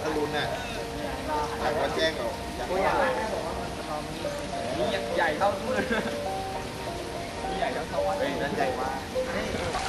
อรุณน่ะอยากมาแจ้งเหรอตัวอย่างนี่ใหญ่เท่ามือนี่ใหญ่เท่าวัดนั่นใหญ่มาก